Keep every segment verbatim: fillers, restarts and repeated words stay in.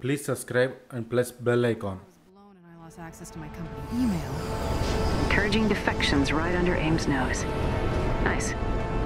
please subscribe and press bell icon. was blown and I lost access to my company email. Encouraging defections right under AIM's nose. Nice.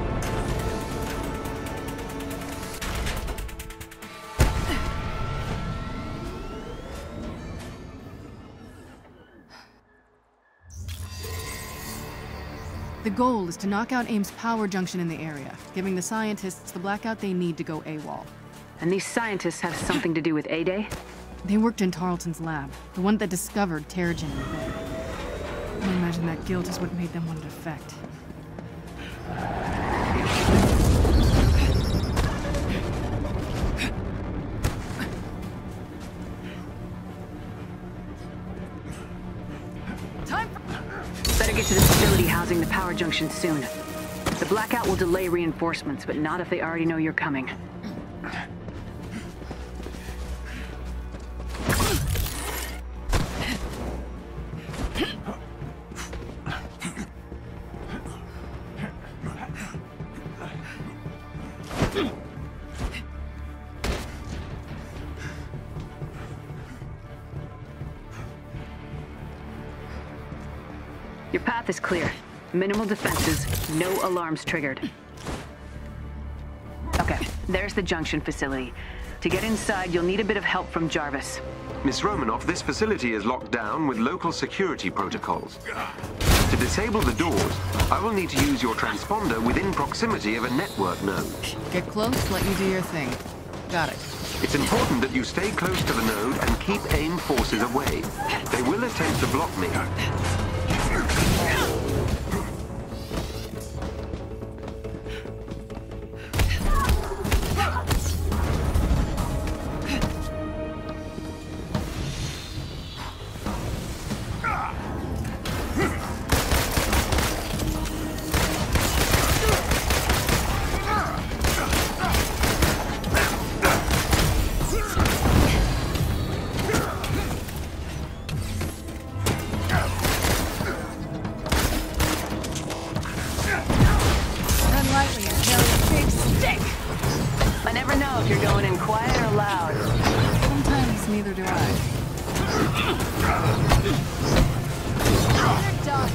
The goal is to knock out AIM's power junction in the area, giving the scientists the blackout they need to go AWOL. And these scientists have something to do with A-Day? They worked in Tarleton's lab, the one that discovered Terrigen in the bay. I imagine that guilt is what made them want to defect. Time for... Better get to the facility housing the power junction soon. The blackout will delay reinforcements, but not if they already know you're coming. Your path is clear. Minimal defenses, no alarms triggered. Okay, there's the junction facility. To get inside, you'll need a bit of help from Jarvis. Miss Romanoff, this facility is locked down with local security protocols. To disable the doors, I will need to use your transponder within proximity of a network node. Get close, let you do your thing. Got it. It's important that you stay close to the node and keep AIM forces away. They will attempt to block me. I never know if you're going in quiet or loud. Sometimes neither do I. They're done.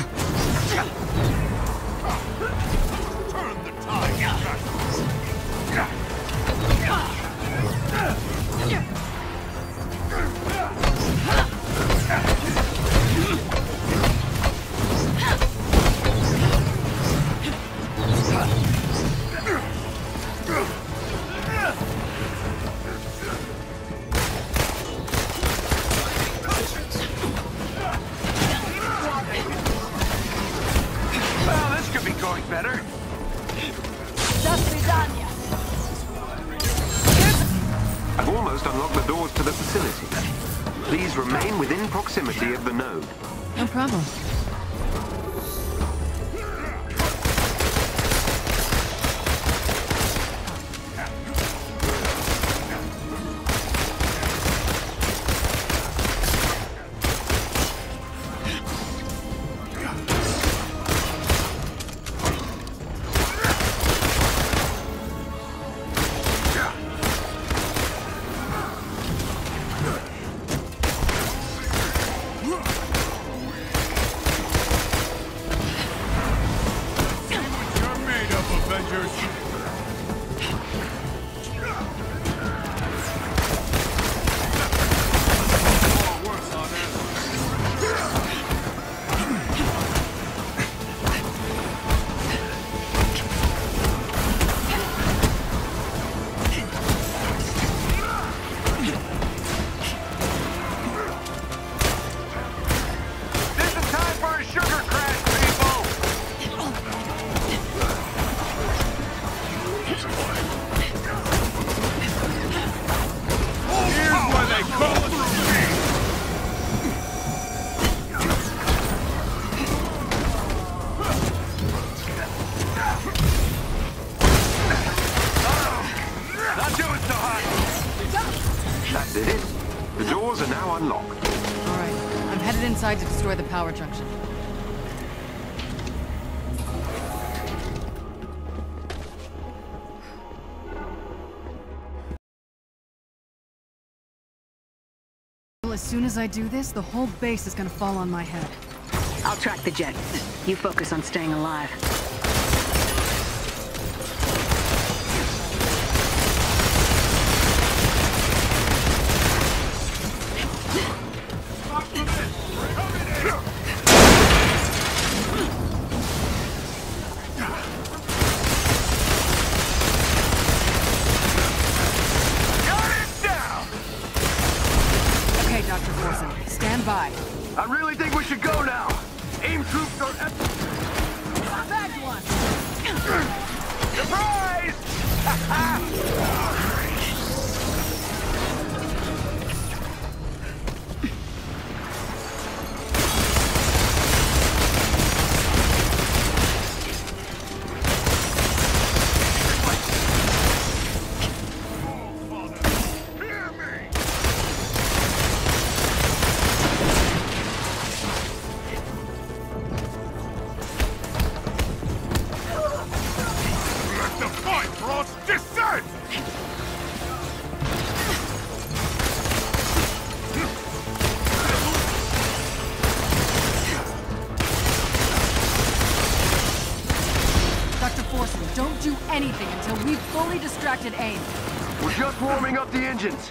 Turn the tide back. Well, this could be going better. I've almost unlocked the doors to the facility. Please remain within proximity of the node. No problem. You're made up, Avengers. Far worse on Earth. This is time for a sugar crash, people! Here's where they call it the Not doing so hot! That did it. The doors are now unlocked. All right, I'm headed inside to destroy the power junction. as soon as I do this, the whole base is gonna fall on my head. I'll track the jet. You focus on staying alive. By. I really think we should go now. AIM troops are... Bagged one! Surprise! Don't do anything until we've fully distracted AIM. We're just warming up the engines.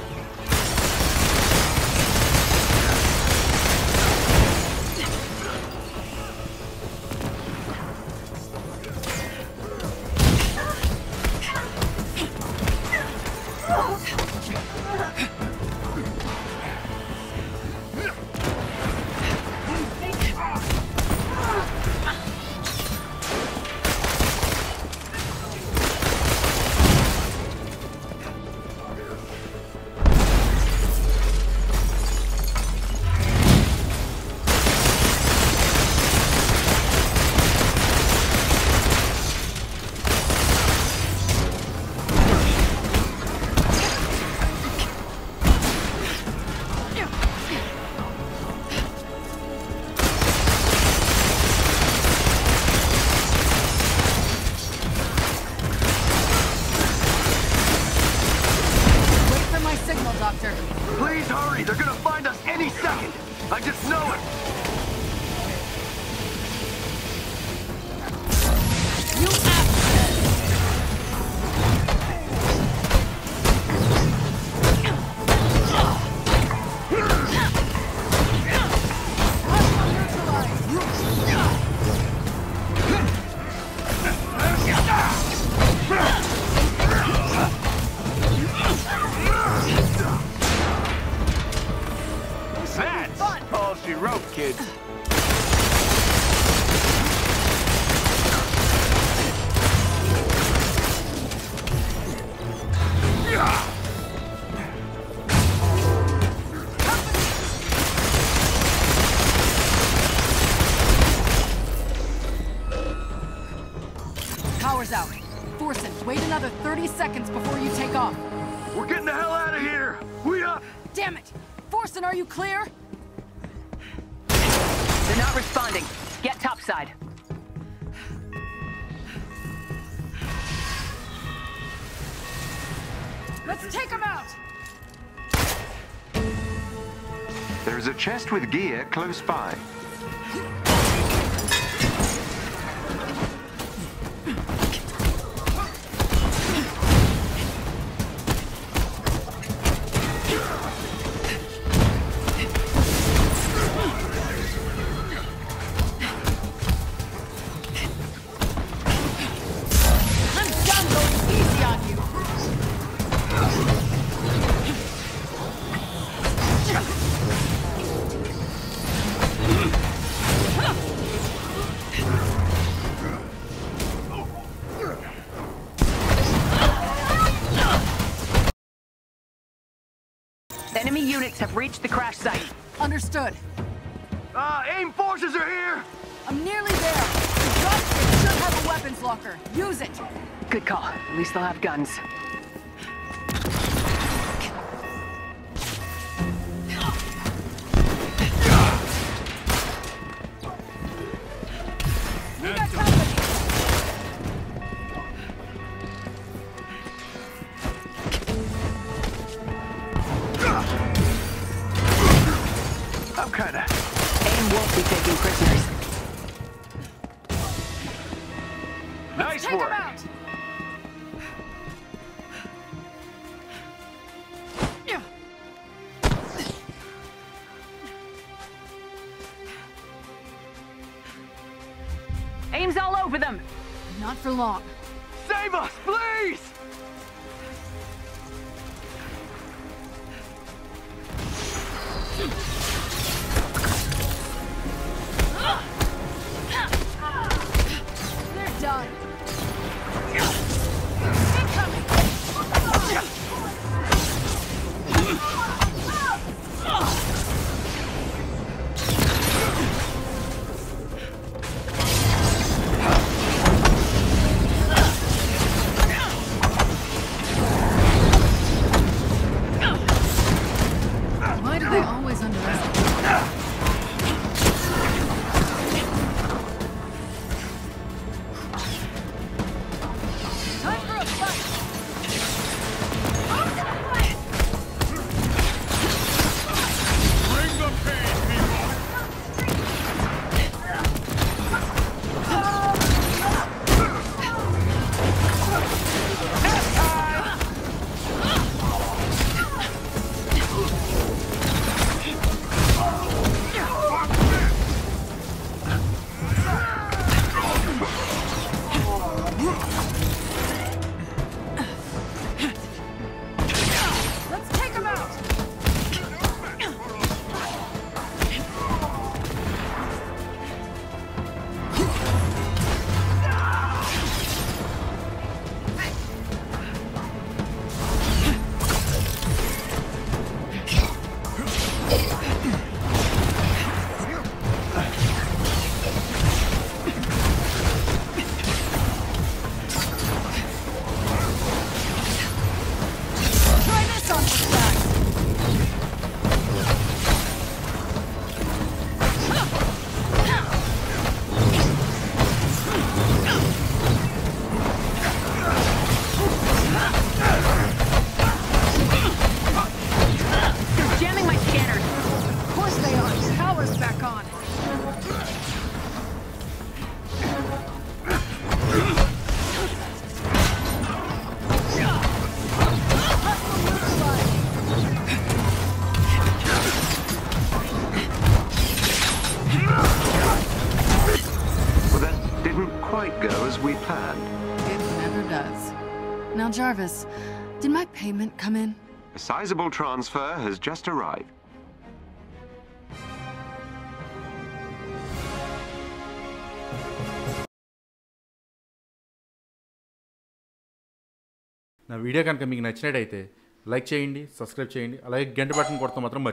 Please hurry! They're gonna find us any second! I just know it! You asshole! Kids. Power's out. Forsen, wait another thirty seconds before you take off. We're getting the hell out of here! We up! Damn it! Forsen, are you clear? They're not responding. Get topside. Let's take them out! There is a chest with gear close by. Enemy units have reached the crash site. Understood. Uh, AIM forces are here! I'm nearly there. The dropship should have a weapons locker. Use it. Good call. At least they'll have guns. We got company. kinda. AIM won't be taking prisoners. Nice Take work. him out! AIM's all over them! Not for long. Save us, please! They're done. Why do they always underestimate? Time for a fight! Bring the pain, people! Let's take them out! Try this on for size. They're jamming my scanners! Of course they are. Power's back on. Well, that didn't quite go as we planned. It never does. Now, Jarvis, did my payment come in? A sizable transfer has just arrived. నా video కనుక మీకు నచ్చినట్టయితే like చేయండి, subscribe చేయండి, అలాగే గంట button కొడతాం మాత్రం